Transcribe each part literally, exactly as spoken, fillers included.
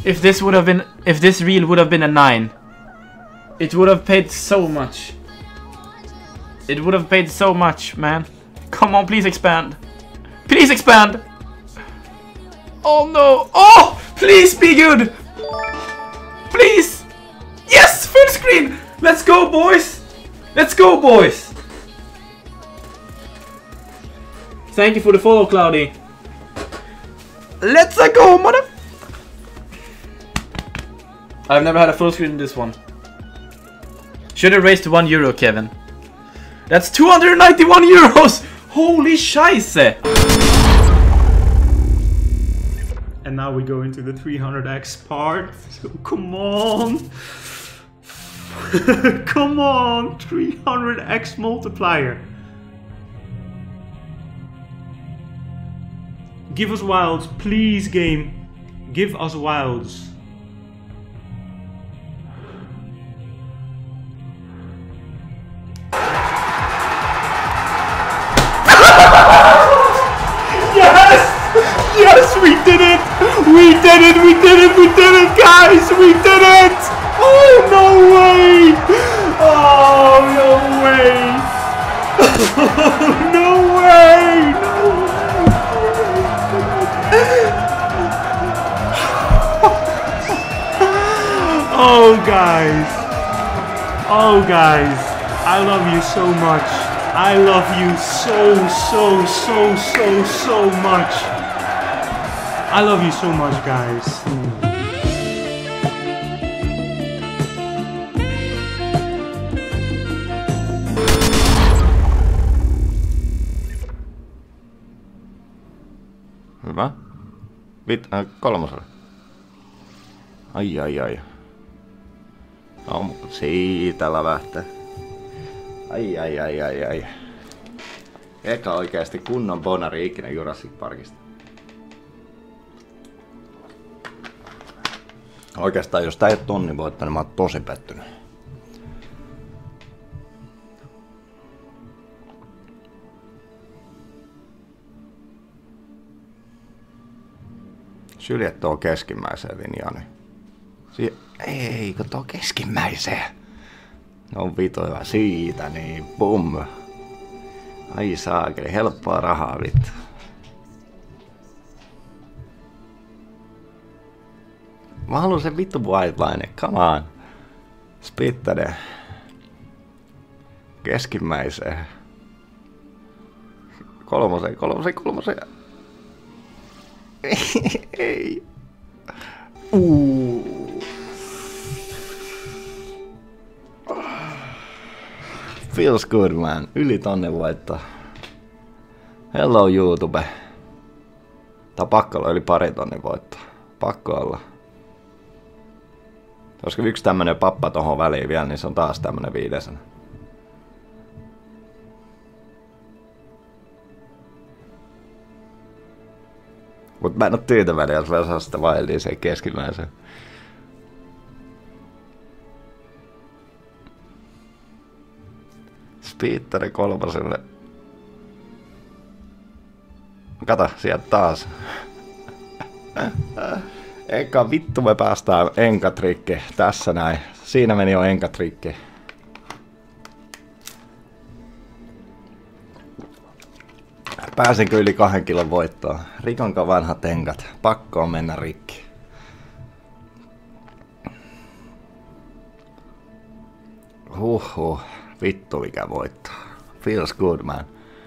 if this would have been, if this reel would have been a nine, it would have paid so much. It would have paid so much, man. Come on, please expand. Please expand. Oh no. Oh, please be good. Please. Yes, full screen. Let's go, boys. Let's go, boys. Thank you for the follow, Cloudy. Let's go, mother. I've never had a full screen in this one. Should have raised to one euro, Kevin. That's two hundred ninety-one euros. Holy scheisse. And now we go into the three hundred X part. So come on. Come on. three hundred X multiplier. Give us wilds, please, game. Give us wilds. Yes, we did it! We did it! We did it! We did it, guys! We did it! Oh, no way! Oh, no way! Oh, no way! No way! Oh, guys! Oh, guys! I love you so much! I love you so, so, so, so, so much! I love you so much, guys. Hyvä. Vit, äh, kolmosella. Ai ai ai. No, mutta siitä lävähtää. Ai ai ai ai ai. Eka oikeasti kunnon bonari ikinä Jurassic Parkista. Oikeastaan jos tää ei oo tonnin voittanut, niin mä oon tosi pettynyt. Syljet tuo keskimmäiseen linjaan. Si ei, kun tuo keskimmäiseen. No vitoja siitä, niin bum. Ai saakeli, helppoa rahaa vittu. Mä haluan sen vittu whiteline, come on. Spittade. Keskimmäiseen. Kolmoseen, kolmoseen, kolmoseen. Ei, ei. Uh. Feels good, man. Yli tonne voittaa. Hello YouTube. Tää pakko olla yli pari tonne voittaa. Pakko olla. Olisiko yksi tämmönen pappa tohon väliin vielä, niin se on taas tämmönen viidesena. Mut mä en oo tyytyväinen, jos mä saan sitä vaillia siihen keskimmäiseen. Spiittari kolmoselle. Kato, sieltä taas. Eka vittu me päästään enkatrikke. Tässä näin. Siinä meni jo enkatrikke. Pääsenkö yli kahden kilon voittoon? Rikonko vanhat enkat? Pakko on mennä rikki. Huhhuh. Vittu mikä voitto. Feels good, man.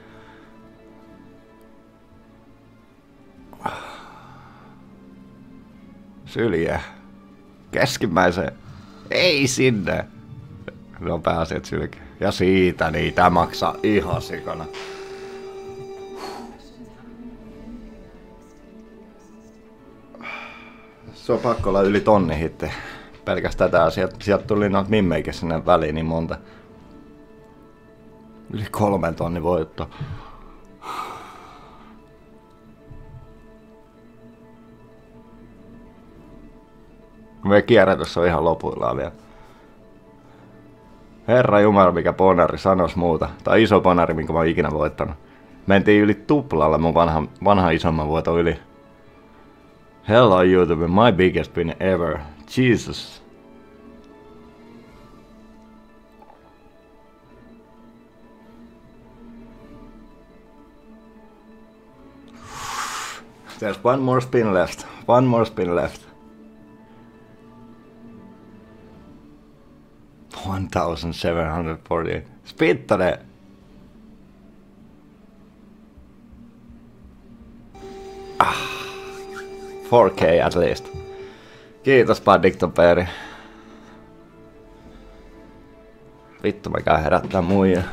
Sylje. Keskimmäiseen. Ei sinne. No pääset sylke. Ja siitä niin tää maksaa ihan sikana. Se on pakko olla yli tonni hitte. Pelkästään tää. Sieltä sielt tuli noita mimmeikin sinne väliin niin monta. Yli kolmen tonni voitto. Meidän kierrätys on ihan lopuillaan vielä. Herra Jumala, mikä bonari sanois muuta. Tai iso bonari, minkä mä oon ikinä voittanut. Mentiin yli tuplalla mun vanha, vanha isomman voiton yli. Hello YouTube, my biggest win ever. Jesus. There's one more spin left. One more spin left. one thousand seven hundred forty-eight. Spittare! Ah. four K at least. Kiitos Paddington-peri. Vittu mä käyn herättää muija.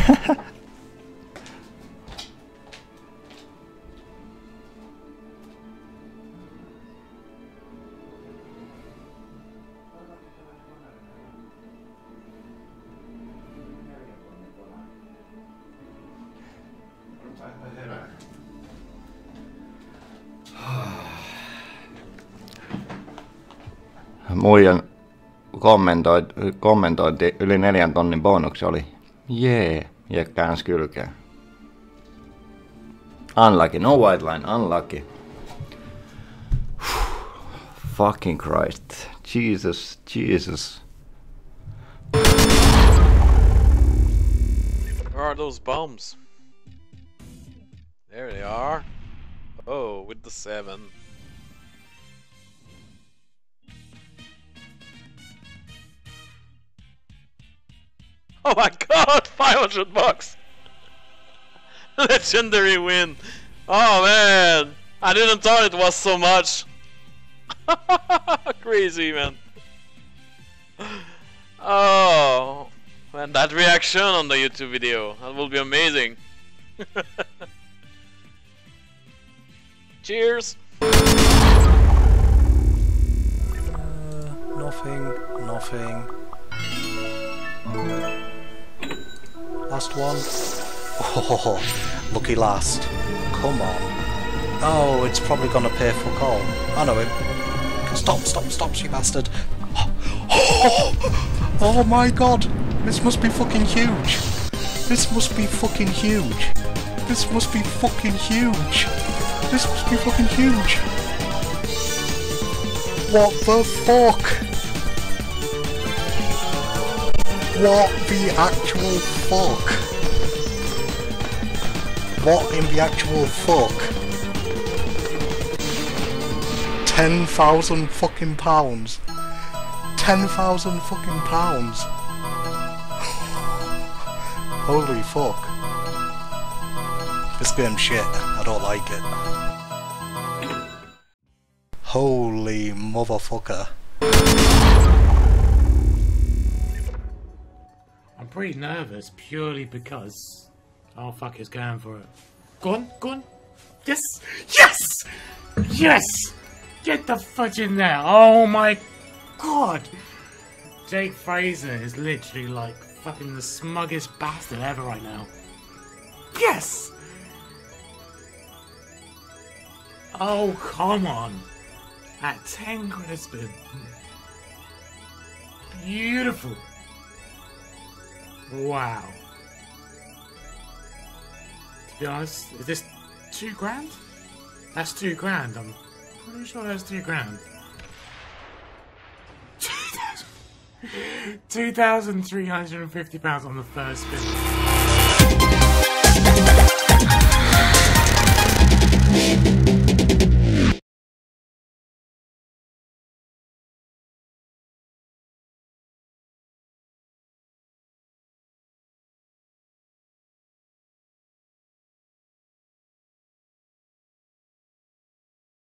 Muijan kommentointi, kommentointi yli neljän tonnin bonuksi oli jee, ja käänsi kylkeen. Unlucky, no white line, unlucky. Fucking Christ, Jesus, Jesus. Where are those bombs? There they are. Oh, with the seven. Oh my god, five hundred bucks! Legendary win! Oh man! I didn't thought it was so much! Crazy, man. Oh, man, that reaction on the YouTube video, that will be amazing. Cheers! Uh, nothing, nothing. Last one. Oh, lucky last. Come on. Oh, it's probably gonna pay fuck all. I know it. Stop, stop, stop, you bastard. Oh, oh my god. This must be fucking huge. This must be fucking huge. This must be fucking huge. This must be fucking huge. What the fuck? What the actual fuck? What in the actual fuck? Ten thousand fucking pounds. Ten thousand fucking pounds. Holy fuck. This game's shit. I don't like it. Holy motherfucker. I'm pretty nervous purely because oh fuck is going for it. Go on, go on. Yes! Yes! Yes! Get the fudge in there. Oh my god! Jake Fraser is literally like fucking the smuggest bastard ever right now. Yes! Oh come on. At ten quid a spin. Beautiful. Wow. To be honest, is this two grand? That's two grand. I'm pretty sure that's two grand. two thousand three hundred fifty pounds on the first spin.